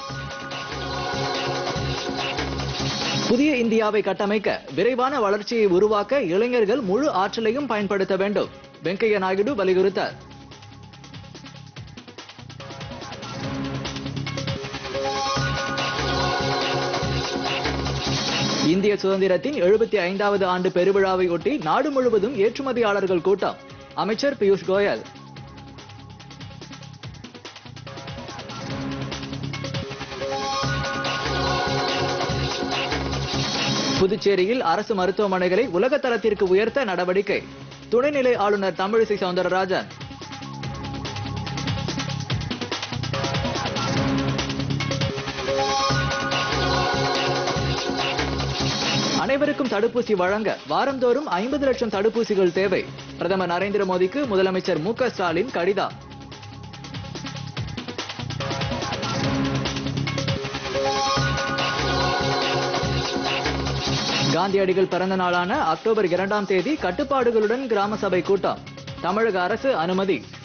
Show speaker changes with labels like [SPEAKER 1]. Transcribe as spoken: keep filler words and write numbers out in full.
[SPEAKER 1] புதிய இந்தியாவை கட்டமைக்க விரைவான வளர்ச்சியை உருவாக்க இளைஞர்கள் முழு ஆற்றலையும் பயன்படுத்த வேண்டும். வெங்கையா நாயுடு வலியுறுத்தார். இந்திய சுதந்திரத்தின் எழுபத்தி ஐந்தாவது ஆண்டு பெருவிழாவை ஒட்டி நாடு முழுவதும் ஏற்றுமதியாளர்கள் கூட்டம். அமைச்சர் பியூஷ் கோயல். புதுச்சேரியில் அரசு மருத்துவமனைகளை உலக தரத்திற்கு உயர்த்த நடவடிக்கை. துணைநிலை ஆளுநர் தமிழிசை சவுந்தரராஜன். அனைவருக்கும் தடுப்பூசி வழங்க வாரந்தோறும் ஐம்பது லட்சம் தடுப்பூசிகள் தேவை. பிரதமர் நரேந்திர மோடிக்கு முதலமைச்சர் மு க ஸ்டாலின் கடிதம். காந்தியடிகள் பிறந்த நாளான அக்டோபர் இரண்டாம் தேதி கட்டுப்பாடுகளுடன் கிராம சபை கூட்டம். தமிழக அரசு அனுமதி.